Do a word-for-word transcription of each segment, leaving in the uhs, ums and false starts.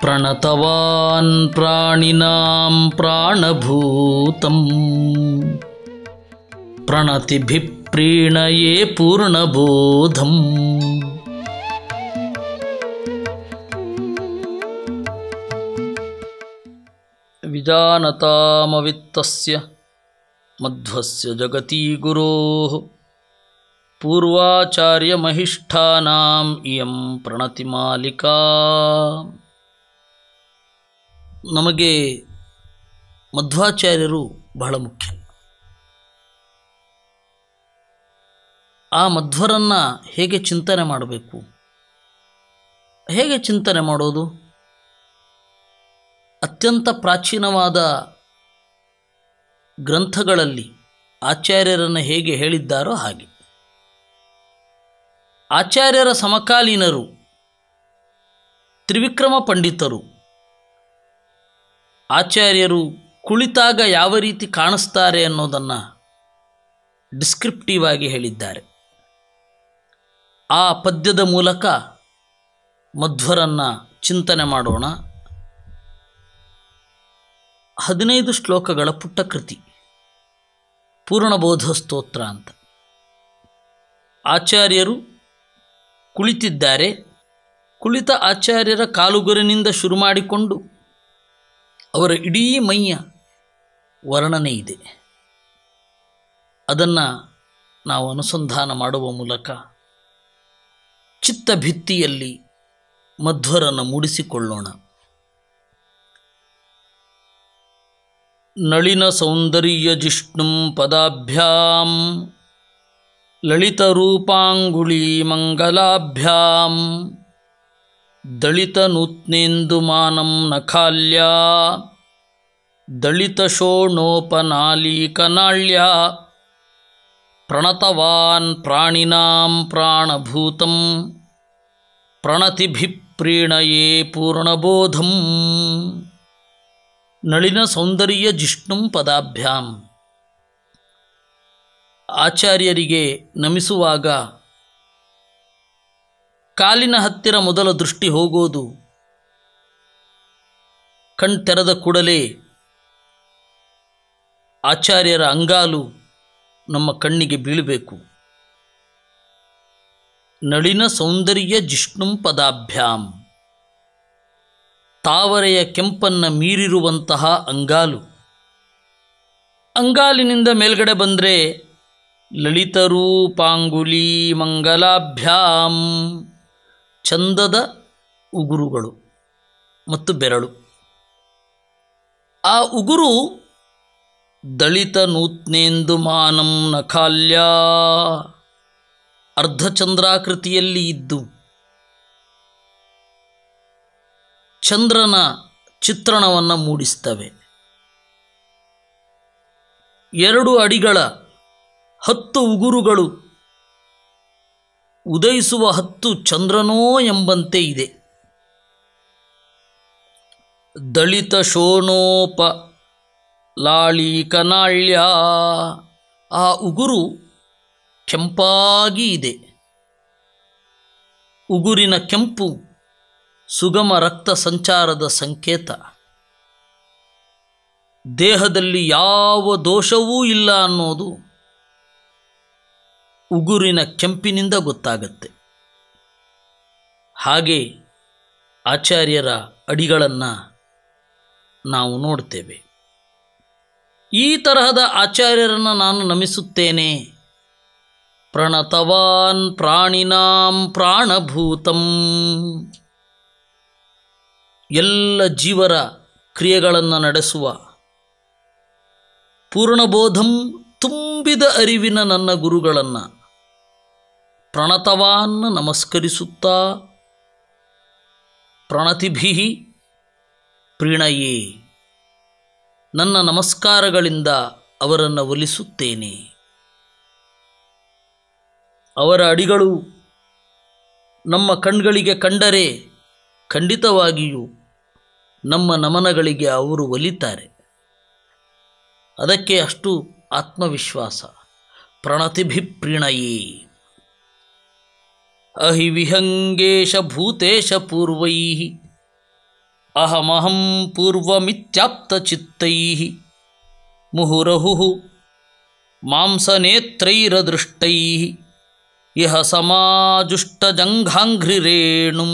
ಪ್ರಣತವಾನ್ ಪ್ರಾಣಿನಾಂ ಪ್ರಾಣಭೂತಂ ಪ್ರಣತಿಭಿಃ ಪ್ರೀಣಯೇ ಪೂರ್ಣಬೋಧಂ. ವಿಜಾನತಾಮವಿತ್ತಸ್ಯ ಮಧ್ವಸ್ಯ ಜಗತಿ ಗುರೋಃ ಪೂರ್ವಾಚಾರ್ಯಮಹಿಷ್ಠಾನಾಂ ಇಯಂ ಪ್ರಣತಿಮಾಲಿಕಾ. ನಮಗೆ ಮಧ್ವಾಚಾರ್ಯರು ಬಹಳ ಮುಖ್ಯ. ಆ ಮಧ್ವರನ್ನು ಹೇಗೆ ಚಿಂತನೆ ಮಾಡಬೇಕು? ಹೇಗೆ ಚಿಂತನೆ ಮಾಡೋದು? ಅತ್ಯಂತ ಪ್ರಾಚೀನವಾದ ಗ್ರಂಥಗಳಲ್ಲಿ ಆಚಾರ್ಯರನ್ನು ಹೇಗೆ ಹೇಳಿದ್ದಾರೋ ಹಾಗೆ. ಆಚಾರ್ಯರ ಸಮಕಾಲೀನರು ತ್ರಿವಿಕ್ರಮ ಪಂಡಿತರು ಆಚಾರ್ಯರು ಕುಳಿತಾಗ ಯಾವ ರೀತಿ ಕಾಣಿಸ್ತಾರೆ ಅನ್ನೋದನ್ನು ಡಿಸ್ಕ್ರಿಪ್ಟಿವ್ ಆಗಿ ಹೇಳಿದ್ದಾರೆ. ಆ ಪದ್ಯದ ಮೂಲಕ ಮಧ್ವರನ್ನು ಚಿಂತನೆ ಮಾಡೋಣ. ಹದಿನೈದು ಶ್ಲೋಕಗಳ ಪುಟ್ಟ ಕೃತಿ ಪೂರ್ಣಬೋಧ ಸ್ತೋತ್ರ ಅಂತ. ಆಚಾರ್ಯರು ಕುಳಿತಿದ್ದಾರೆ. ಕುಳಿತ ಆಚಾರ್ಯರ ಕಾಲುಗುರಿನಿಂದ ಶುರು ಮಾಡಿಕೊಂಡು ಅವರ ಇಡೀ ಮೈಯ ವರ್ಣನೆ ಇದೆ. ಅದನ್ನು ನಾವು ಅನುಸಂಧಾನ ಮಾಡುವ ಮೂಲಕ ಚಿತ್ತಭಿತ್ತಿಯಲ್ಲಿ ಮಧ್ವರನ್ನು ಮೂಡಿಸಿಕೊಳ್ಳೋಣ. ನಳಿನ ಸೌಂದರ್ಯ ಜಿಷ್ಣುಂ ಪದಾಭ್ಯಾಂ ಲಲಿತರೂಪಾಂಗುಳಿ ಮಂಗಲಾಭ್ಯಾಂ ದಳಿತನೂತ್ನೇಂದುಮಾನಂ ನಖಾಲ್ಯಾ ದಳಿತಶೋಣೋಪನಾಲೀಕನಾಳ್ಯಾ ಪ್ರಣತವಾನ್ ಪ್ರಾಣಿನಾಂ ಪ್ರಾಣಭೂತಂ ಪ್ರಣತಿಭಿಃ ಪ್ರೀಣಯೇ ಪೂರ್ಣಬೋಧಂ. ನಳಿನ ಸೌಂದರ್ಯ ಜಿಷ್ಣುಂ ಪದಾಭ್ಯಾಂ. ಆಚಾರ್ಯರಿಗೆ ನಮಿಸುವಾಗ ಕಾಲಿನ ಹತ್ತಿರ ಮೊದಲ ದೃಷ್ಟಿ ಹೋಗೋದು. ಕಣ್ತೆರೆದ ಕೂಡಲೇ ಆಚಾರ್ಯರ ಅಂಗಾಲು ನಮ್ಮ ಕಣ್ಣಿಗೆ ಬೀಳಬೇಕು. ನಳಿನ ಸೌಂದರ್ಯ ಜಿಷ್ಣುಂ ಪದಾಭ್ಯಾಂ. ತಾವರೆಯ ಕೆಂಪನ್ನು ಮೀರಿರುವಂತಹ ಅಂಗಾಲು. ಅಂಗಾಲಿನಿಂದ ಮೇಲ್ಗಡೆ ಬಂದರೆ ಲಲಿತರೂಪಾಂಗುಲಿ ಮಂಗಲಾಭ್ಯಾಂ. ಚಂದದ ಉಗುರುಗಳು ಮತ್ತು ಬೆರಳು. ಆ ಉಗುರು ದಳಿತ ನೂತ್ನೇಂದುಮಾನಂ ನಖಾಲ್ಯಾ. ಅರ್ಧಚಂದ್ರಾಕೃತಿಯಲ್ಲಿ ಇದ್ದು ಚಂದ್ರನ ಚಿತ್ರಣವನ್ನು ಮೂಡಿಸ್ತವೆ. ಎರಡು ಅಡಿಗಳ ಹತ್ತು ಉಗುರುಗಳು ಉದಯಿಸುವ ಹತ್ತು ಚಂದ್ರನೋ ಎಂಬಂತೆ ಇದೆ. ದಳಿತ ಶೋಣೋಪ ಲಾಳೀಕನಾಳ್ಯ. ಆ ಉಗುರು ಕೆಂಪಾಗಿ ಇದೆ. ಉಗುರಿನ ಕೆಂಪು ಸುಗಮ ರಕ್ತ ಸಂಚಾರದ ಸಂಕೇತ. ದೇಹದಲ್ಲಿ ಯಾವ ದೋಷವೂ ಇಲ್ಲ ಅನ್ನೋದು ಉಗುರಿನ ಕೆಂಪಿನಿಂದ ಗೊತ್ತಾಗತ್ತೆ. ಹಾಗೆ ಆಚಾರ್ಯರ ಅಡಿಗಳನ್ನು ನಾವು ನೋಡ್ತೇವೆ. ಈ ತರಹದ ಆಚಾರ್ಯರನ್ನು ನಾನು ನಮಿಸುತ್ತೇನೆ. ಪ್ರಣತವಾನ್ ಪ್ರಾಣಿನಾಂ ಪ್ರಾಣಭೂತಂ. ಎಲ್ಲ ಜೀವರ ಕ್ರಿಯೆಗಳನ್ನು ನಡೆಸುವ ಪೂರ್ಣಬೋಧಂ ತುಂಬಿದ ಅರಿವಿನ ನನ್ನ ಗುರುಗಳನ್ನು ಪ್ರಣತವಾನ್ ನಮಸ್ಕರಿಸುತ್ತಾ ಪ್ರಣತಿಭಿಃ ಪ್ರೀಣಯೇ. ನನ್ನ ನಮಸ್ಕಾರಗಳಿಂದ ಅವರನ್ನು ಒಲಿಸುತ್ತೇನೆ. ಅವರ ಅಡಿಗಳು ನಮ್ಮ ಕಣ್ಗಳಿಗೆ ಕಂಡರೆ ಖಂಡಿತವಾಗಿಯೂ ನಮ್ಮ ನಮನಗಳಿಗೆ ಅವರು ಒಲಿತಾರೆ. ಅದಕ್ಕೆ ಅಷ್ಟು ಆತ್ಮವಿಶ್ವಾಸ. ಪ್ರಣತಿಭಿಃ ಪ್ರೀಣಯೇ. ಅಹಿ ವಿಹಂಗೇಶ ಭೂತೇಶ ಪೂರ್ವೈಃ ಅಹಮಹಂ ಪೂರ್ವಮಿತ್ಯಾಪ್ತಚಿತ್ತೈಃ ಮುಹುರಹುಃ ಮಾಂಸನೇತ್ರೈರದೃಷ್ಟೈಃ ಇಹ ಸಮಾಜುಷ್ಟಜಂಘಾಂಘ್ರಿರೇಣುಂ.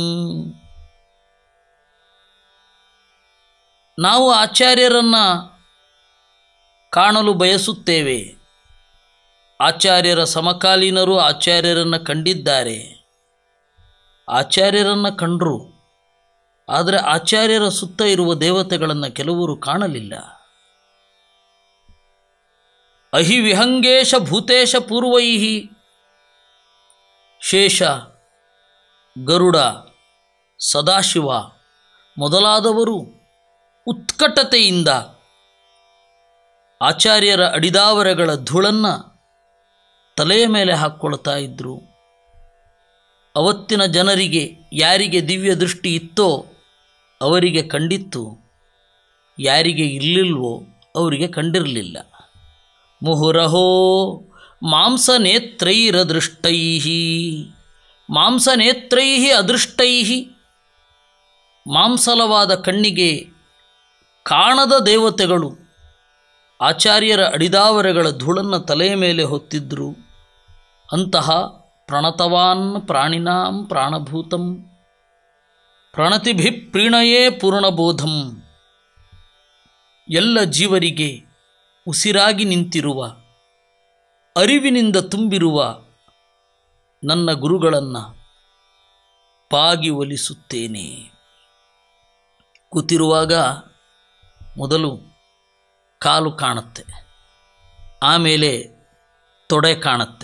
ನಾವು ಆಚಾರ್ಯರನ್ನು ಕಾಣಲು ಬಯಸುತ್ತೇವೆ. ಆಚಾರ್ಯರ ಸಮಕಾಲೀನರು ಆಚಾರ್ಯರನ್ನು ಕಂಡಿದ್ದಾರೆ, ಆಚಾರ್ಯರನ್ನು ಕಂಡರು. ಆದರೆ ಆಚಾರ್ಯರ ಸುತ್ತ ಇರುವ ದೇವತೆಗಳನ್ನು ಕೆಲವರು ಕಾಣಲಿಲ್ಲ. ಅಹಿ ವಿಹಂಗೇಶ ಭೂತೇಶ ಪೂರ್ವೈಃ, ಶೇಷ, ಗರುಡ, ಸದಾಶಿವ ಮೊದಲಾದವರು ಉತ್ಕಟತೆಯಿಂದ ಆಚಾರ್ಯರ ಅಡಿದಾವರೆಗಳ ಧೂಳನ್ನು ತಲೆಯ ಮೇಲೆ ಹಾಕ್ಕೊಳ್ತಾ ಇದ್ದರು. ಅವತ್ತಿನ ಜನರಿಗೆ ಯಾರಿಗೆ ದಿವ್ಯ ದೃಷ್ಟಿ ಇತ್ತೋ ಅವರಿಗೆ ಕಂಡಿತ್ತು, ಯಾರಿಗೆ ಇರಲಿಲ್ವೋ ಅವರಿಗೆ ಕಂಡಿರಲಿಲ್ಲ. ಮುಹುರಹೋ ಮಾಂಸನೇತ್ರೈರದೃಷ್ಟೈಃ, ಮಾಂಸನೇತ್ರೈಃ ಅದೃಷ್ಟೈಃ, ಮಾಂಸಲವಾದ ಕಣ್ಣಿಗೆ ಕಾಣದ ದೇವತೆಗಳು ಆಚಾರ್ಯರ ಅಡಿದಾವರೆಗಳ ಧೂಳನ್ನು ತಲೆಯ ಮೇಲೆ ಹೊತ್ತಿದ್ದರು. ಅಂತಹ ಪ್ರಣತವಾನ್ ಪ್ರಾಣಿನಾಂ ಪ್ರಾಣಭೂತಂ ಪ್ರಣತಿಭಿ ಪ್ರೀಣಯೇ ಪೂರ್ಣಬೋಧಂ, ಎಲ್ಲ ಜೀವರಿಗೆ ಉಸಿರಾಗಿ ನಿಂತಿರುವ ಅರಿವಿನಿಂದ ತುಂಬಿರುವ ನನ್ನ ಗುರುಗಳನ್ನು ಪಾಗಿ ಒಲಿಸುತ್ತೇನೆ. ಕೂತಿರುವಾಗ ಮೊದಲು ಕಾಲು ಕಾಣುತ್ತೆ, ಆಮೇಲೆ ತೊಡೆ ಕಾಣುತ್ತೆ.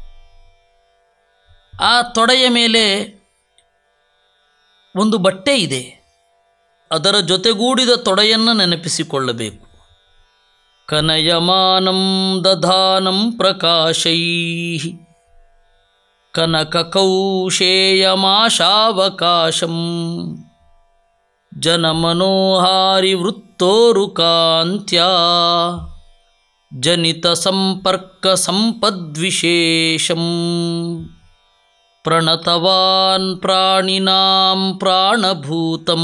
ಆ ತೊಡೆಯ ಮೇಲೆ ಒಂದು ಬಟ್ಟೆ ಇದೆ, ಅದರ ಜೊತೆಗೂಡಿದ ತೊಡೆಯನ್ನು ನೆನಪಿಸಿಕೊಳ್ಳಬೇಕು. ಕನಯಮಾನಂ ದಧಾನಂ ಪ್ರಕಾಶೈಃ ಕನಕಕೌಶೇಯಮಾಶಾವಕಾಶಂ ಜನಮನೋಹಾರಿ ವೃತ್ತೋರುಕಾಂತ್ಯಾ ಜನಿತ ಸಂಪರ್ಕ ಸಂಪದ್ವಿಶೇಷಂ ಪ್ರಣತವಾನ್ ಪ್ರಾಣಿನಾಂ ಪ್ರಾಣಭೂತಂ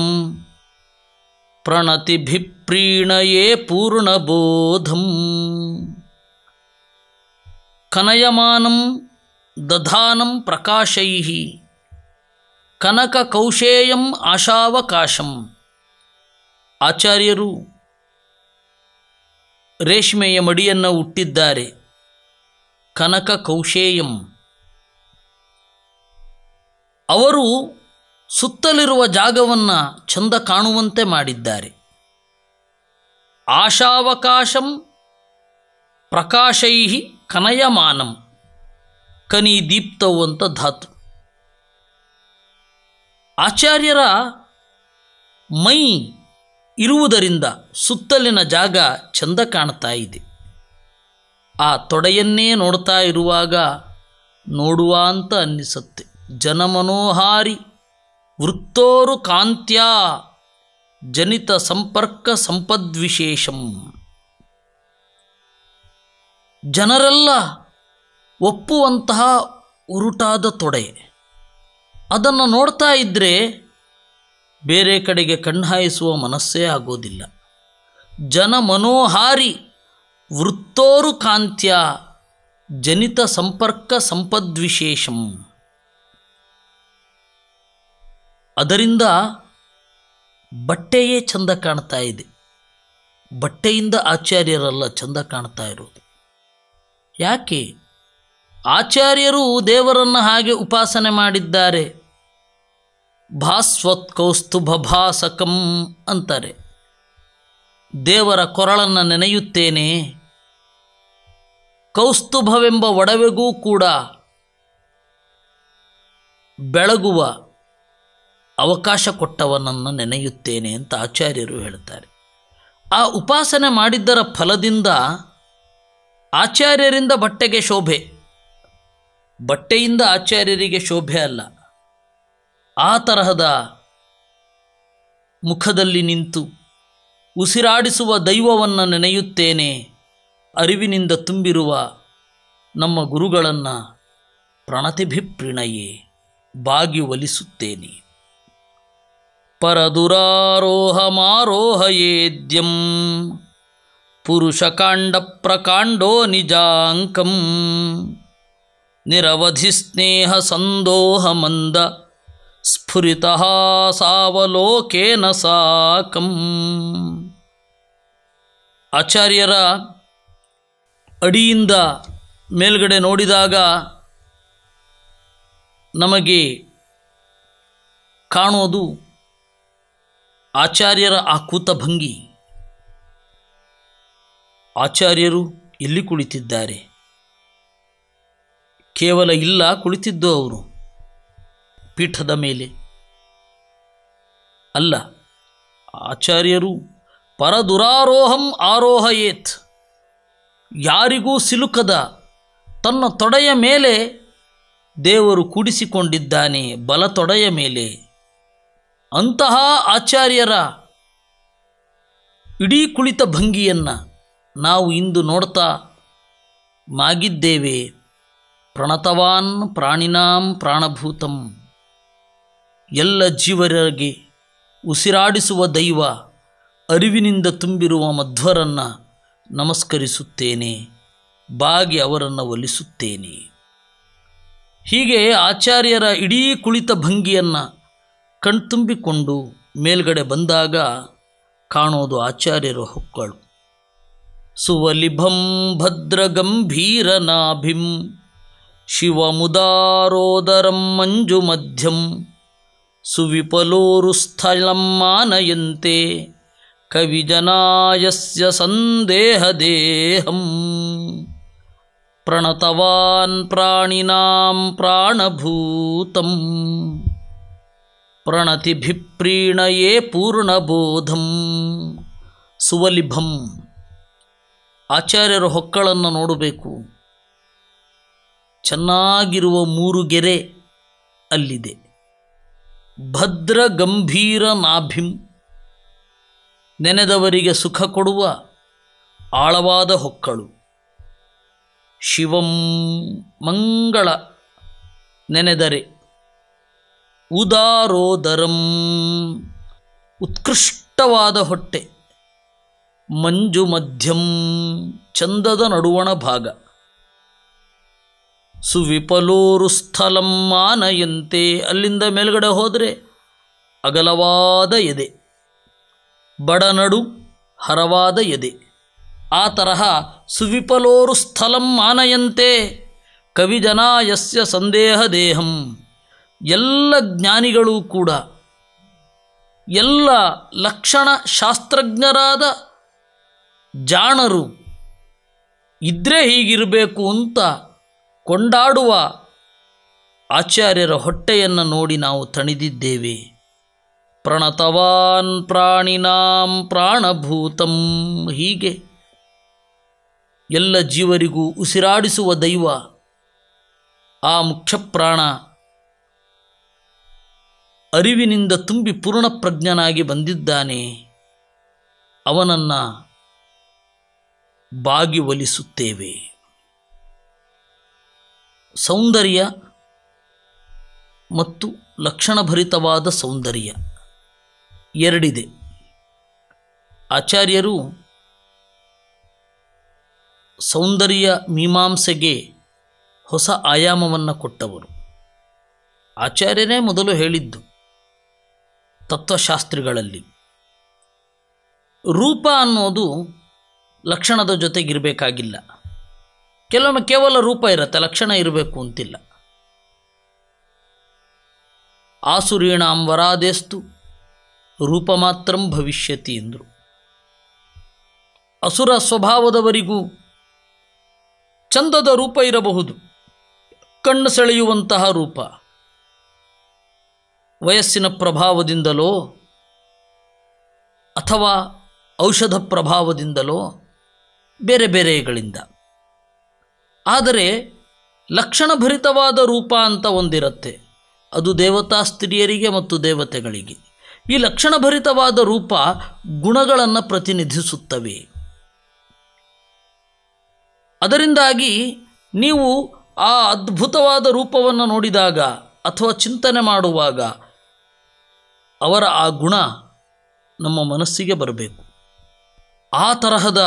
ಪ್ರಣತಿಭಿಪ್ರೀಣಯೇ ಪೂರ್ಣಬೋಧಂ. ಕನಯಮಾನಂ ದಧಾನಂ ಪ್ರಕಾಶೈಃ ಕನಕ ಕೌಶೇಯಂ ಆಶಾವಕಾಶಂ. ಆಚಾರ್ಯರು ರೇಷ್ಮೆಯ ಮಡಿಯನ್ನು ಹುಟ್ಟಿದ್ದಾರೆ. ಕನಕ ಕೌಶೇಯಂ, ಅವರು ಸುತ್ತಲಿರುವ ಜಾಗವನ್ನು ಚಂದ ಕಾಣುವಂತೆ ಮಾಡಿದ್ದಾರೆ. ಆಶಾವಕಾಶಂ ಪ್ರಕಾಶೈಃ ಕನಯಮಾನಂ, ಕನಿ ದೀಪ್ತವು ಅಂತ ಧಾತು. ಆಚಾರ್ಯರ ಮೈ ಇರುವುದರಿಂದ ಸುತ್ತಲಿನ ಜಾಗ ಚಂದ ಕಾಣ್ತಾ ಇದೆ. ಆ ತೊಡೆಯನ್ನೇ ನೋಡ್ತಾ ಇರುವಾಗ ನೋಡುವ ಅಂತ ಅನ್ನಿಸುತ್ತೆ. ಜನಮನೋಹಾರಿ ವೃತ್ತೋರು ಕಾಂತ್ಯ ಜನಿತ ಸಂಪರ್ಕ ಸಂಪದ್ವಿಶೇಷಂ. ಜನರೆಲ್ಲ ಒಪ್ಪುವಂತಹ ಉರುಟಾದ ತೊಡೆ, ಅದನ್ನು ನೋಡ್ತಾ ಇದ್ದರೆ ಬೇರೆ ಕಡೆಗೆ ಕಣ್ಣಾಯಿಸುವ ಮನಸ್ಸೇ ಆಗೋದಿಲ್ಲ. ಜನ ಮನೋಹಾರಿ ವೃತ್ತೋರು ಕಾಂತ್ಯ ಜನಿತ ಸಂಪರ್ಕ ಸಂಪದ್ವಿಶೇಷಂ. ಅದರಿಂದ ಬಟ್ಟೆಯೇ ಚಂದ ಕಾಣ್ತಾ ಇದೆ. ಬಟ್ಟೆಯಿಂದ ಆಚಾರ್ಯರಲ್ಲ ಚಂದ ಕಾಣ್ತಾ ಇರೋದು. ಯಾಕೆ? ಆಚಾರ್ಯರು ದೇವರನ್ನು ಹಾಗೆ ಉಪಾಸನೆ ಮಾಡಿದ್ದಾರೆ. ಭಾಸ್ವತ್ ಕೌಸ್ತುಭ ಭಾಸಕಂ ಅಂತಾರೆ. ದೇವರ ಕೊರಳನ್ನು ನೆನೆಯುತ್ತೇನೆ, ಕೌಸ್ತುಭವೆಂಬ ಒಡವೆಗೂ ಕೂಡ ಬೆಳಗುವ ಅವಕಾಶ ಕೊಟ್ಟವನನ್ನು ನೆನೆಯುತ್ತೇನೆ ಅಂತ ಆಚಾರ್ಯರು ಹೇಳ್ತಾರೆ. ಆ ಉಪಾಸನೆ ಮಾಡಿದ್ದರ ಫಲದಿಂದ ಆಚಾರ್ಯರಿಂದ ಬಟ್ಟೆಗೆ ಶೋಭೆ, ಬಟ್ಟೆಯಿಂದ ಆಚಾರ್ಯರಿಗೆ ಶೋಭೆ ಅಲ್ಲ. ಆ ತರಹದ ಮುಖದಲ್ಲಿ ನಿಂತು ಉಸಿರಾಡಿಸುವ ದೈವವನ್ನು ನೆನೆಯುತ್ತೇನೆ, ಅರಿವಿನಿಂದ ತುಂಬಿರುವ ನಮ್ಮ ಗುರುಗಳನ್ನು ಪ್ರಣತಿಭಿಪ್ರೀಣಯೇ ಬಾಗಿ ಒಲಿಸುತ್ತೇನೆ. ಪರದುರಾರೋಹಮಾರೋಹಯೇದ್ಯಂ ಪುರುಷಕಾಂಡ ಪ್ರಕಾಂಡೋ ನಿಜಾಂಕಂ ನಿರವಧಿ ಸ್ನೇಹ ಸಂದೋಹ ಮಂದ ಸ್ಫುರಿತಃ ಸಾವಲೋಕೇನ ಸಾಕಂ. ಆಚಾರ್ಯರ ಅಡಿಯಿಂದ ಮೇಲ್ಗಡೆ ನೋಡಿದಾಗ ನಮಗೆ ಕಾಣೋದು ಆಚಾರ್ಯರ ಆ ಕೂತ ಭಂಗಿ. ಆಚಾರ್ಯರು ಎಲ್ಲಿ ಕುಳಿತಿದ್ದಾರೆ? ಕೇವಲ ಇಲ್ಲ ಕುಳಿತಿದ್ದು ಅವರು ಪೀಠದ ಮೇಲೆ ಅಲ್ಲ. ಆಚಾರ್ಯರು ಪರದುರಾರೋಹಂ ಆರೋಹಯೇತ್, ಯಾರಿಗೂ ಸಿಲುಕದ ತನ್ನ ತೊಡೆಯ ಮೇಲೆ ದೇವರು ಕೂಡಿಸಿಕೊಂಡಿದ್ದಾನೆ, ಬಲ ತೊಡೆಯ ಮೇಲೆ. ಅಂತಹ ಆಚಾರ್ಯರ ಇಡೀ ಕುಳಿತ ಭಂಗಿಯನ್ನು ನಾವು ಇಂದು ನೋಡ್ತಾ ಮಾಗಿದ್ದೇವೆ. ಪ್ರಣತವಾನ್ ಪ್ರಾಣಿನಾಂ ಪ್ರಾಣಭೂತಂ, ಎಲ್ಲ ಜೀವರಿಗೆ ಉಸಿರಾಡಿಸುವ ದೈವ ಅರಿವಿನಿಂದ ತುಂಬಿರುವ ಮಧ್ವರನ್ನು ನಮಸ್ಕರಿಸುತ್ತೇನೆ, ಬಾಗಿ ಅವರನ್ನು ಒಲಿಸುತ್ತೇನೆ. ಹೀಗೆ ಆಚಾರ್ಯರ ಇಡೀ ಕುಳಿತ ಭಂಗಿಯನ್ನು ಕಣ್ತುಂಬಿಕೊಂಡು ಮೇಲ್ಗಡೆ ಬಂದಾಗ ಕಾಣೋದು ಆಚಾರ್ಯರ ಹೊಕ್ಕಳು. ಸುವಲಿಭಂ ಭದ್ರಗಂಭೀರನಾಭಿಂ ಶಿವಮುದಾರೋದರಂ ಮಂಜುಮಧ್ಯಂ ಸುವಿಪಲೋರುಸ್ಥಲಂ ಮಾನಯಂತೆ ಕವಿಜನಾಯಸ್ಯ ಸಂದೇಹದೇಹಂ ಪ್ರಣತವಾನ್ ಪ್ರಾಣಿನಾಂ ಪ್ರಾಣಭೂತಂ ಪ್ರಣತಿಭಿಪ್ರೀಣಯೇ ಪೂರ್ಣಬೋಧಂ. ಸುವಲಿಭಂ, ಆಚಾರ್ಯರ ಹೊಕ್ಕಳನ್ನು ನೋಡಬೇಕು. ಚೆನ್ನಾಗಿರುವ ಮೂರು ಗೆರೆ ಅಲ್ಲಿದೆ. ಭದ್ರ ಗಂಭೀರ ನಾಭಿಂ, ನೆನೆದವರಿಗೆ ಸುಖ ಕೊಡುವ ಆಳವಾದ ಹೊಕ್ಕಳು. ಶಿವಂ, ಮಂಗಳ ನೆನೆದರೆ. ಉದಾರೋದರಂ, ಉತ್ಕೃಷ್ಟವಾದ ಹೊಟ್ಟೆ. ಮಂಜು ಮಧ್ಯಂ, ಚಂದದ ನಡುವಣ ಭಾಗ. ಸುವಿಪಲೋರುಸ್ಥಲಂ ಮಾನಯಂತೆ, ಅಲ್ಲಿಂದ ಮೇಲ್ಗಡೆ ಹೋದರೆ ಅಗಲವಾದ ಎದೆ, ಬಡನಡು ಹರವಾದ ಎದೆ. ಆ ತರಹ ಸುವಿಪಲೋರುಸ್ಥಲಂ ಮಾನಯಂತೆ ಕವಿಜನಾಯಸ್ಯ ಸಂದೇಹ ದೇಹಂ. ಎಲ್ಲ ಜ್ಞಾನಿಗಳೂ ಕೂಡ, ಎಲ್ಲ ಲಕ್ಷಣ ಶಾಸ್ತ್ರಜ್ಞರಾದ ಜಾಣರು ಇದ್ದರೆ ಹೀಗಿರಬೇಕು ಅಂತ ಕೊಂಡಾಡುವ ಆಚಾರ್ಯರ ಹೊಟ್ಟೆಯನ್ನು ನೋಡಿ ನಾವು ತಣಿದಿದ್ದೇವೆ. ಪ್ರಣತವಾನ್ ಪ್ರಾಣಿನಾಂ ಪ್ರಾಣಭೂತಂ, ಹೀಗೆ ಎಲ್ಲ ಜೀವರಿಗೂ ಉಸಿರಾಡಿಸುವ ದೈವ ಆ ಮುಖ್ಯಪ್ರಾಣ ಅರಿವಿನಿಂದ ತುಂಬಿ ಪೂರ್ಣಪ್ರಜ್ಞನಾಗಿ ಬಂದಿದ್ದಾನೆ. ಅವನನ್ನು ಬಾಗಿ ಒಲಿಸುತ್ತೇವೆ. ಸೌಂದರ್ಯ ಮತ್ತು ಲಕ್ಷಣಭರಿತವಾದ ಸೌಂದರ್ಯ ಎರಡಿದೆ. ಆಚಾರ್ಯರು ಸೌಂದರ್ಯ ಮೀಮಾಂಸೆಗೆ ಹೊಸ ಆಯಾಮವನ್ನು ಕೊಟ್ಟವರು. ಆಚಾರ್ಯರೇ ಮೊದಲು ಹೇಳಿದ್ದು ತತ್ವಶಾಸ್ತ್ರಿಗಳಲ್ಲಿ, ರೂಪ ಅನ್ನೋದು ಲಕ್ಷಣದ ಜೊತೆಗಿರಬೇಕಾಗಿಲ್ಲ. ಕೆಲವೊಮ್ಮೆ ಕೇವಲ ರೂಪ ಇರುತ್ತೆ, ಲಕ್ಷಣ ಇರಬೇಕು ಅಂತಿಲ್ಲ. ಆಸುರೀಣಾಂ ವರಾದೇಸ್ತು ರೂಪ ಮಾತ್ರಂ ಭವಿಷ್ಯತಿ ಎಂದರು. ಅಸುರ ಸ್ವಭಾವದವರಿಗೂ ಚಂದದ ರೂಪ ಇರಬಹುದು, ಕಣ್ಣು ಸೆಳೆಯುವಂತಹ ರೂಪ. ವಯಸ್ಸಿನ ಪ್ರಭಾವದಿಂದಲೋ ಅಥವಾ ಔಷಧ ಪ್ರಭಾವದಿಂದಲೋ ಬೇರೆ ಬೇರೆಗಳಿಂದ. ಆದರೆ ಲಕ್ಷಣಭರಿತವಾದ ರೂಪ ಅಂತ ಒಂದಿರುತ್ತೆ, ಅದು ದೇವತಾ ಸ್ತ್ರೀಯರಿಗೆ ಮತ್ತು ದೇವತೆಗಳಿಗೆ. ಈ ಲಕ್ಷಣಭರಿತವಾದ ರೂಪ ಗುಣಗಳನ್ನು ಪ್ರತಿನಿಧಿಸುತ್ತವೆ. ಅದರಿಂದಾಗಿ ನೀವು ಆ ಅದ್ಭುತವಾದ ರೂಪವನ್ನು ನೋಡಿದಾಗ ಅಥವಾ ಚಿಂತನೆ ಮಾಡುವಾಗ ಅವರ ಆ ಗುಣ ನಮ್ಮ ಮನಸ್ಸಿಗೆ ಬರಬೇಕು. ಆ ತರಹದ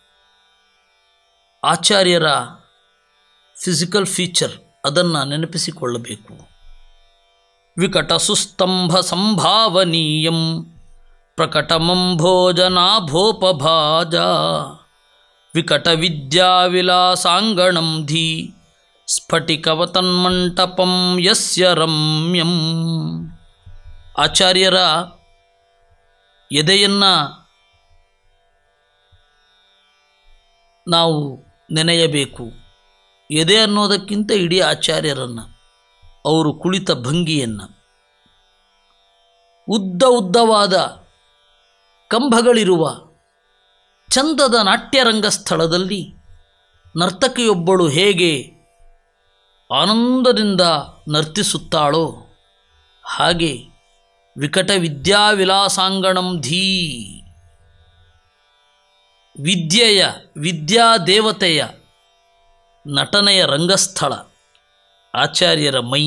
ಆಚಾರ್ಯರ ಫಿಸಿಕಲ್ ಫೀಚರ್ ಅದನ್ನು ನೆನಪಿಸಿಕೊಳ್ಳಬೇಕು. ವಿಕಟ ಸುಸ್ತಂಭ ಸಂಭಾವನೀಯಂ ಪ್ರಕಟಮಂ ಭೋಜನಾಭೋಪಭಾಜ ವಿಕಟ ವಿದ್ಯಾವಿಲಾಸಾಂಗಣಂ ಧೀ ಸ್ಫಟಿಕವತನ್ಮಂಟಪಂ ಯಸ್ಯ ರಮ್ಯಂ. ಆಚಾರ್ಯರ ಎದೆಯನ್ನು ನಾವು ನೆನೆಯಬೇಕು. ಎದೆ ಅನ್ನೋದಕ್ಕಿಂತ ಇಡೀ ಆಚಾರ್ಯರನ್ನು, ಅವರು ಕುಳಿತ ಭಂಗಿಯನ್ನು, ಉದ್ದ ಉದ್ದವಾದ ಕಂಬಗಳಿರುವ ಚಂದದ ನಾಟ್ಯರಂಗ ಸ್ಥಳದಲ್ಲಿ ನರ್ತಕಿಯೊಬ್ಬಳು ಹೇಗೆ ಆನಂದದಿಂದ ನರ್ತಿಸುತ್ತಾಳೋ ಹಾಗೆ ವಿಕಟ ವಿದ್ಯಾವಿಲಾಸಾಂಗಣಂ ಧೀ, ವಿದ್ಯೆಯ ವಿದ್ಯಾದೇವತೆಯ ನಟನೆಯ ರಂಗಸ್ಥಳ ಆಚಾರ್ಯರ ಮೈ.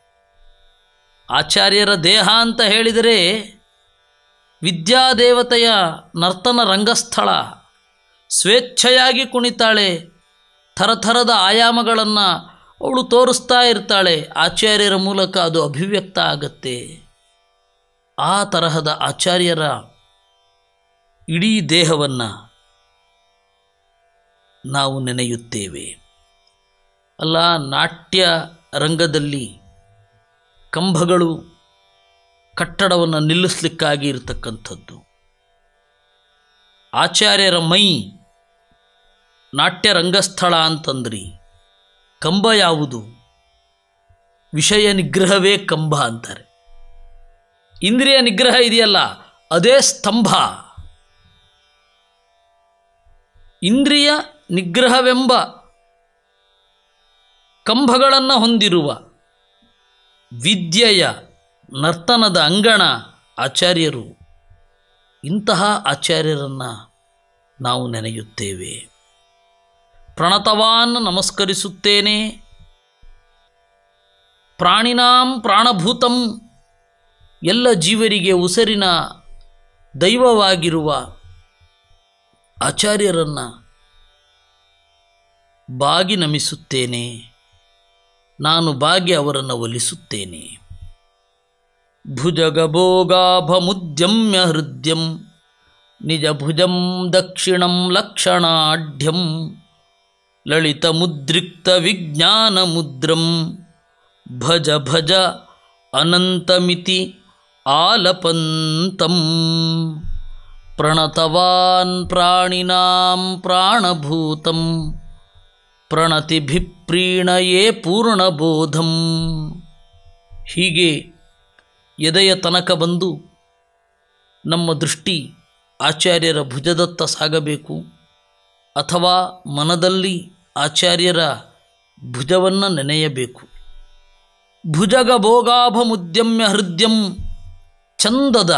ಆಚಾರ್ಯರ ದೇಹ ಅಂತ ಹೇಳಿದರೆ ವಿದ್ಯಾದೇವತೆಯ ನರ್ತನ ರಂಗಸ್ಥಳ. ಸ್ವೇಚ್ಛೆಯಾಗಿ ಕುಣಿತಾಳೆ, ಥರಥರದ ಆಯಾಮಗಳನ್ನು ಅವಳು ತೋರಿಸ್ತಾ ಇರ್ತಾಳೆ. ಆಚಾರ್ಯರ ಮೂಲಕ ಅದು ಅಭಿವ್ಯಕ್ತ ಆಗತ್ತೆ. ಆ ತರಹದ ಆಚಾರ್ಯರ ಇಡೀ ದೇಹವನ್ನು ನಾವು ನೆನೆಯುತ್ತೇವೆ. ಅಲ್ಲ, ನಾಟ್ಯ ರಂಗದಲ್ಲಿ ಕಂಬಗಳು ಕಟ್ಟಡವನ್ನು ನಿಲ್ಲಿಸಲಿಕ್ಕಾಗಿ ಇರತಕ್ಕಂಥದ್ದು. ಆಚಾರ್ಯರ ಮೈ ನಾಟ್ಯ ರಂಗಸ್ಥಳ ಅಂತಂದ್ರಿ, ಕಂಬ ಯಾವುದು? ವಿಷಯ ನಿಗ್ರಹವೇ ಕಂಬ ಅಂತಾರೆ. ಇಂದ್ರಿಯ ನಿಗ್ರಹ ಇದೆಯಲ್ಲ, ಅದೇ ಸ್ತಂಭ. ಇಂದ್ರಿಯ ನಿಗ್ರಹವೆಂಬ ಕಂಬಗಳನ್ನು ಹೊಂದಿರುವ ವಿದ್ಯೆಯ ನರ್ತನದ ಅಂಗಣ ಆಚಾರ್ಯರು. ಇಂತಹ ಆಚಾರ್ಯರನ್ನು ನಾವು ನೆನೆಯುತ್ತೇವೆ. ಪ್ರಣತವಾನ್ ನಮಸ್ಕರಿಸುತ್ತೇನೆ. ಪ್ರಾಣಿನಾಂ ಪ್ರಾಣಭೂತಂ, ಎಲ್ಲ ಜೀವರಿಗೆ ಉಸಿರಿನ ದೈವವಾಗಿರುವ ಆಚಾರ್ಯರನ್ನು ಬಾಗಿ ನಮಿಸುತ್ತೇನೆ. ನಾನು ಬಾಗಿ ಅವರನ್ನು ಒಲಿಸುತ್ತೇನೆ. ಭುಜಗಭೋಗಾಭಮುದ್ಯಮ್ಯ ಹೃದಯಂ ನಿಜ ಭುಜಂ ದಕ್ಷಿಣಂ ಲಕ್ಷಣಾಢ್ಯಂ ಲಲಿತ ಮುದ್ರಿಕ್ತ ವಿಜ್ಞಾನ ಮುದ್ರಂ ಭಜ ಭಜ ಅನಂತಮಿತಿ ಆಲಪಂತಂ ಪ್ರಣತವಾನ್ ಪ್ರಾಣಿನಾಂ ಪ್ರಾಣಭೂತಂ ಪ್ರಣತಿಭಿಪ್ರೀಣಯೇ ಪೂರ್ಣಬೋಧಂ. ಹೀಗೆ ಎದೆಯ ತನಕ ಬಂದು ನಮ್ಮ ದೃಷ್ಟಿ ಆಚಾರ್ಯರ ಭುಜದತ್ತ ಸಾಗಬೇಕು, ಅಥವಾ ಮನದಲ್ಲಿ ಆಚಾರ್ಯರ ಭುಜವನ್ನು ನೆನೆಯಬೇಕು. ಭುಜಗ ಭೋಗಾಭಮುದ್ಯಮ್ಯ ಹೃದಯಂ, ಚಂದದ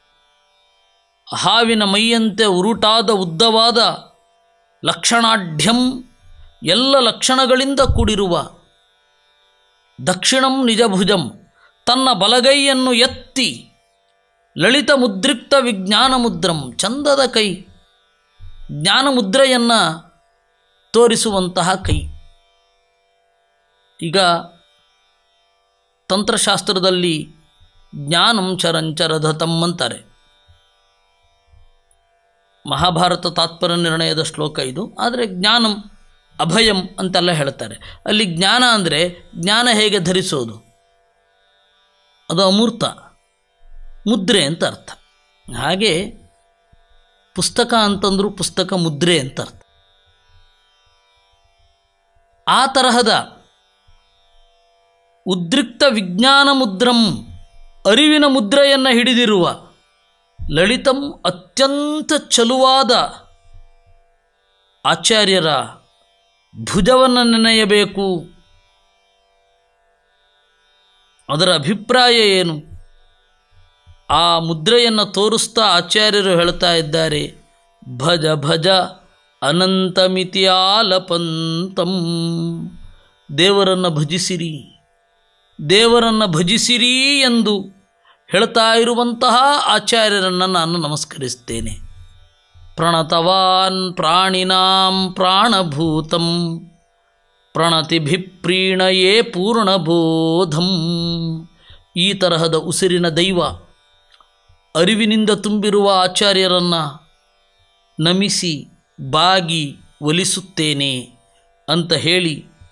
ಹಾವಿನ ಮೈಯಂತೆ ಉರುಟಾದ ಉದ್ದವಾದ ಲಕ್ಷಣಾಢ್ಯಂ, ಎಲ್ಲ ಲಕ್ಷಣಗಳಿಂದ ಕೂಡಿರುವ ದಕ್ಷಿಣಂ ನಿಜಭುಜಂ, ತನ್ನ ಬಲಗೈಯನ್ನು ಎತ್ತಿ ಲಲಿತ ಮುದ್ರಿಕ್ತ ವಿಜ್ಞಾನ ಮುದ್ರಂ, ಚಂದದ ಕೈ, ಜ್ಞಾನ ಮುದ್ರೆಯನ್ನು ತೋರಿಸುವಂತಹ ಕೈ. ಈಗ ತಂತ್ರಶಾಸ್ತ್ರದಲ್ಲಿ ಜ್ಞಾನಂ ಚರಂಚರಧತಂ ಅಂತಾರೆ. ಮಹಾಭಾರತ ತಾತ್ಪರ್ಯ ನಿರ್ಣಯದ ಶ್ಲೋಕ ಇದು. ಆದರೆ ಜ್ಞಾನಂ ಅಭಯಂ ಅಂತೆಲ್ಲ ಹೇಳ್ತಾರೆ. ಅಲ್ಲಿ ಜ್ಞಾನ ಅಂದರೆ ಜ್ಞಾನ ಹೇಗೆ ಧರಿಸೋದು, ಅದು ಅಮೂರ್ತ, ಮುದ್ರೆ ಅಂತ ಅರ್ಥ. ಹಾಗೆ ಪುಸ್ತಕ ಅಂತಂದರೂ ಪುಸ್ತಕ ಮುದ್ರೆ ಅಂತ ಅರ್ಥ. ಆ ತರಹದ ಉದ್ರಿಕ್ತ ವಿಜ್ಞಾನ ಮುದ್ರಂ, ಅರಿವಿನ ಮುದ್ರೆಯನ್ನು ಹಿಡಿದಿರುವ ಲಲಿತಂ, ಅತ್ಯಂತ ಚಲುವಾದ ಆಚಾರ್ಯರ ಭುಜವನ್ನು ನೆನೆಯಬೇಕು. ಅದರ ಅಭಿಪ್ರಾಯ ಏನು? ಆ ಮುದ್ರೆಯನ್ನು ತೋರಿಸ್ತಾ ಆಚಾರ್ಯರು ಹೇಳ್ತಾ ಇದ್ದಾರೆ, ಭಜ ಭಜ ಅನಂತಮಿತಿ ಆಲಪಂತಂ, ದೇವರನ್ನು ಭಜಿಸಿರಿ, ದೇವರನ್ನು ಭಜಿಸಿರಿ ಎಂದು ಹೇಳ್ತಾ ಇರುವಂತಹ ಆಚಾರ್ಯರನ್ನು ನಾನು ನಮಸ್ಕರಿಸ್ತೇನೆ. ಪ್ರಣತವಾನ್ ಪ್ರಾಣಿನಾಂ ಪ್ರಾಣಭೂತಂ ಪ್ರಣತಿಭಿಪ್ರೀಣಯೇ ಪೂರ್ಣಬೋಧಂ. ಈ ತರಹದ ಉಸಿರಿನ ದೈವ, ಅರಿವಿನಿಂದ ತುಂಬಿರುವ ಆಚಾರ್ಯರನ್ನು ನಮಿಸಿ ಬಾಗಿ ಒಲಿಸುತ್ತೇನೆ ಅಂತ ಹೇಳಿ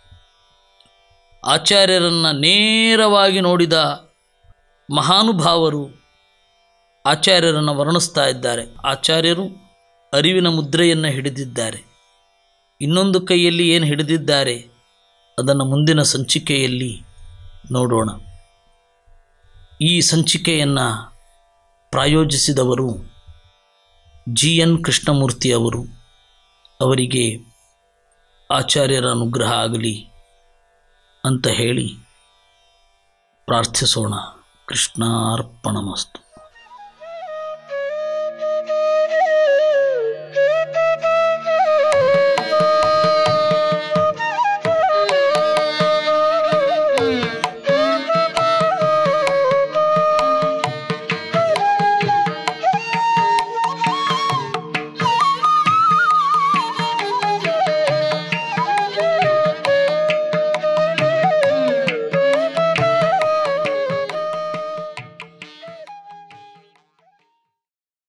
ಆಚಾರ್ಯರನ್ನು ನೇರವಾಗಿ ನೋಡಿದ ಮಹಾನುಭಾವರು ಆಚಾರ್ಯರನ್ನು ವರ್ಣಿಸ್ತಾ ಇದ್ದಾರೆ. ಆಚಾರ್ಯರು ಅರಿವಿನ ಮುದ್ರೆಯನ್ನು ಹಿಡಿದಿದ್ದಾರೆ. ಇನ್ನೊಂದು ಕೈಯಲ್ಲಿ ಏನು ಹಿಡಿದಿದ್ದಾರೆ ಅದನ್ನು ಮುಂದಿನ ಸಂಚಿಕೆಯಲ್ಲಿ ನೋಡೋಣ. ಈ ಸಂಚಿಕೆಯನ್ನು ಪ್ರಾಯೋಜಿಸಿದವರು ಜಿ ಎನ್ ಕೃಷ್ಣಮೂರ್ತಿ ಅವರು. ಅವರಿಗೆ ಆಚಾರ್ಯರ ಅನುಗ್ರಹ ಆಗಲಿ ಅಂತ ಹೇಳಿ ಪ್ರಾರ್ಥಿಸೋಣ. ಕೃಷ್ಣಾರ್ಪಣಮಸ್ತು.